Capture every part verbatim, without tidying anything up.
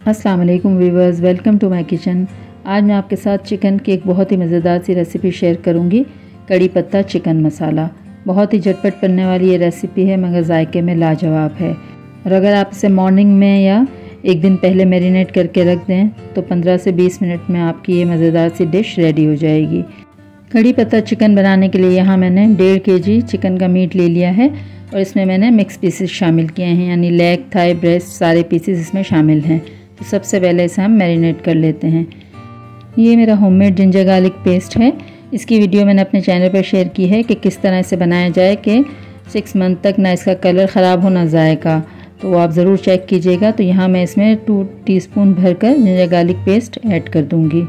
अस्सलाम वालेकुम viewers, welcome to my kitchen. आज मैं आपके साथ चिकन की एक बहुत ही मज़ेदार सी रेसिपी शेयर करूंगी, कड़ी पत्ता चिकन मसाला। बहुत ही झटपट बनने वाली ये रेसिपी है मगर जायके में लाजवाब है। और अगर आप इसे मॉर्निंग में या एक दिन पहले मैरिनेट करके रख दें तो पंद्रह से बीस मिनट में आपकी ये मज़ेदार सी डिश रेडी हो जाएगी। कड़ी पत्ता चिकन बनाने के लिए यहाँ मैंने डेढ़ के जी चिकन का मीट ले लिया है और इसमें मैंने मिक्स पीसेस शामिल किए हैं, यानी लेग, थाई, ब्रेस्ट सारे पीसेस इसमें शामिल हैं। तो सबसे पहले इसे हम मैरिनेट कर लेते हैं। ये मेरा होममेड जिंजर गार्लिक पेस्ट है। इसकी वीडियो मैंने अपने चैनल पर शेयर की है कि किस तरह इसे बनाया जाए कि सिक्स मंथ तक ना इसका कलर ख़राब हो ना जाएगा, तो वो आप ज़रूर चेक कीजिएगा। तो यहाँ मैं इसमें टू टीस्पून भरकर जिंजर गार्लिक पेस्ट ऐड कर दूँगी।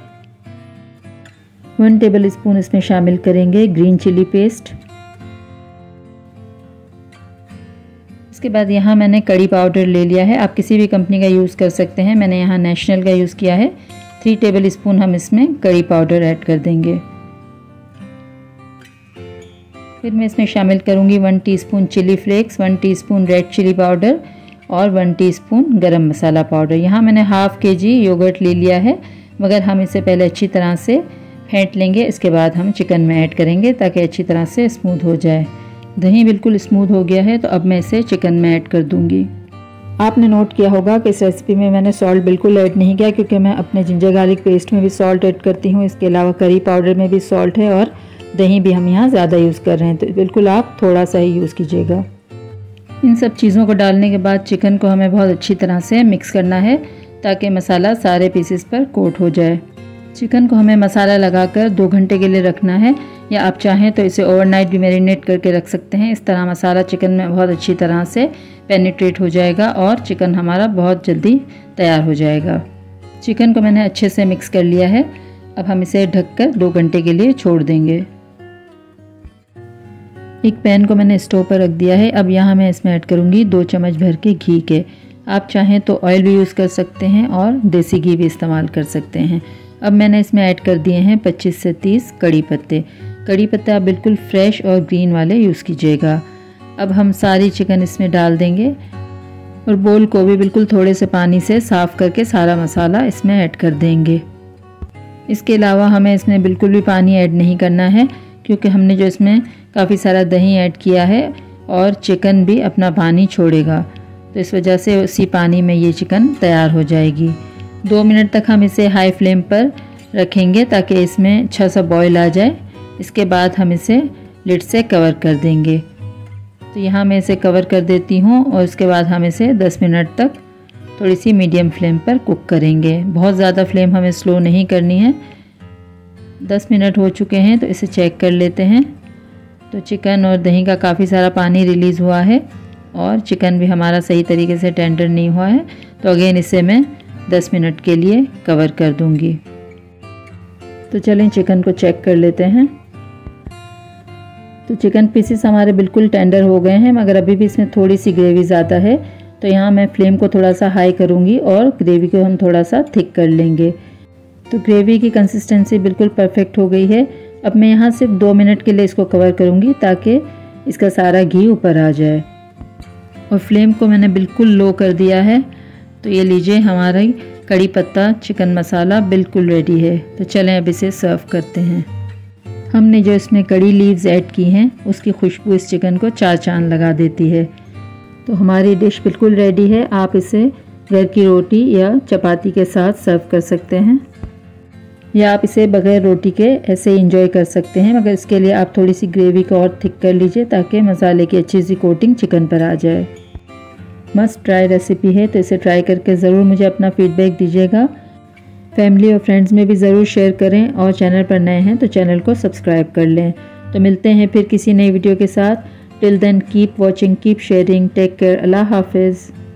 वन टेबल स्पून इसमें शामिल करेंगे ग्रीन चिली पेस्ट। इसके बाद यहाँ मैंने कड़ी पाउडर ले लिया है, आप किसी भी कंपनी का यूज़ कर सकते हैं। मैंने यहाँ नेशनल का यूज़ किया है। थ्री टेबल स्पून हम इसमें कड़ी पाउडर ऐड कर देंगे। फिर मैं इसमें शामिल करूँगी one teaspoon chilli flakes, one teaspoon red chilli powder और one teaspoon garam masala powder. यहाँ मैंने हाफ़ के जी योगर्ट ले लिया है, मगर हम इसे पहले अच्छी तरह से फेंट लेंगे, इसके बाद हम चिकन में ऐड करेंगे ताकि अच्छी तरह से स्मूथ हो जाए। दही बिल्कुल स्मूथ हो गया है तो अब मैं इसे चिकन में ऐड कर दूंगी। आपने नोट किया होगा कि इस रेसिपी में मैंने सॉल्ट बिल्कुल ऐड नहीं किया, क्योंकि मैं अपने जिंजर गार्लिक पेस्ट में भी सॉल्ट ऐड करती हूँ। इसके अलावा करी पाउडर में भी सॉल्ट है और दही भी हम यहाँ ज़्यादा यूज़ कर रहे हैं, तो बिल्कुल आप थोड़ा सा ही यूज़ कीजिएगा। इन सब चीज़ों को डालने के बाद चिकन को हमें बहुत अच्छी तरह से मिक्स करना है ताकि मसाला सारे पीसेस पर कोट हो जाए। चिकन को हमें मसाला लगाकर दो घंटे के लिए रखना है, या आप चाहें तो इसे ओवरनाइट भी मैरिनेट करके रख सकते हैं। इस तरह मसाला चिकन में बहुत अच्छी तरह से पेनिट्रेट हो जाएगा और चिकन हमारा बहुत जल्दी तैयार हो जाएगा। चिकन को मैंने अच्छे से मिक्स कर लिया है। अब हम इसे ढककर दो घंटे के लिए छोड़ देंगे। एक पैन को मैंने स्टोव पर रख दिया है। अब यहाँ मैं इसमें ऐड करूँगी दो चम्मच भर के घी के। आप चाहें तो ऑयल भी यूज़ कर सकते हैं और देसी घी भी इस्तेमाल कर सकते हैं। अब मैंने इसमें ऐड कर दिए हैं पच्चीस से तीस कड़ी पत्ते। कड़ी पत्ते आप बिल्कुल फ्रेश और ग्रीन वाले यूज़ कीजिएगा। अब हम सारी चिकन इसमें डाल देंगे और बोल को भी बिल्कुल थोड़े से पानी से साफ़ करके सारा मसाला इसमें ऐड कर देंगे। इसके अलावा हमें इसमें बिल्कुल भी पानी ऐड नहीं करना है, क्योंकि हमने जो इसमें काफ़ी सारा दही ऐड किया है और चिकन भी अपना पानी छोड़ेगा, तो इस वजह से उसी पानी में ये चिकन तैयार हो जाएगी। दो मिनट तक हम इसे हाई फ्लेम पर रखेंगे ताकि इसमें अच्छा सा बॉईल आ जाए। इसके बाद हम इसे लिड से कवर कर देंगे। तो यहाँ मैं इसे कवर कर देती हूँ और उसके बाद हम इसे दस मिनट तक थोड़ी सी मीडियम फ्लेम पर कुक करेंगे। बहुत ज़्यादा फ्लेम हमें स्लो नहीं करनी है। दस मिनट हो चुके हैं तो इसे चेक कर लेते हैं। तो चिकन और दही का काफ़ी सारा पानी रिलीज़ हुआ है और चिकन भी हमारा सही तरीके से टेंडर नहीं हुआ है। तो अगेन इसे मैं दस मिनट के लिए कवर कर दूंगी। तो चलें चिकन को चेक कर लेते हैं। तो चिकन पीसेस हमारे बिल्कुल टेंडर हो गए हैं, मगर अभी भी इसमें थोड़ी सी ग्रेवी ज़्यादा है। तो यहाँ मैं फ्लेम को थोड़ा सा हाई करूँगी और ग्रेवी को हम थोड़ा सा थिक कर लेंगे। तो ग्रेवी की कंसिस्टेंसी बिल्कुल परफेक्ट हो गई है। अब मैं यहाँ सिर्फ दो मिनट के लिए इसको कवर करूँगी ताकि इसका सारा घी ऊपर आ जाए। और फ्लेम को मैंने बिल्कुल लो कर दिया है। तो ये लीजिए, हमारा कड़ी पत्ता चिकन मसाला बिल्कुल रेडी है। तो चलें अब इसे सर्व करते हैं। हमने जो इसमें कड़ी लीव्स ऐड की हैं उसकी खुशबू इस चिकन को चार चांद लगा देती है। तो हमारी डिश बिल्कुल रेडी है। आप इसे घर की रोटी या चपाती के साथ सर्व कर सकते हैं, या आप इसे बगैर रोटी के ऐसे ही इंजॉय कर सकते हैं, मगर इसके लिए आप थोड़ी सी ग्रेवी को और थिक कर लीजिए ताकि मसाले की अच्छी सी कोटिंग चिकन पर आ जाए। मस्ट ट्राई रेसिपी है, तो इसे ट्राई करके ज़रूर मुझे अपना फीडबैक दीजिएगा। फैमिली और फ्रेंड्स में भी ज़रूर शेयर करें और चैनल पर नए हैं तो चैनल को सब्सक्राइब कर लें। तो मिलते हैं फिर किसी नई वीडियो के साथ। Till then keep watching, keep sharing, take care, अल्लाह हाफिज़।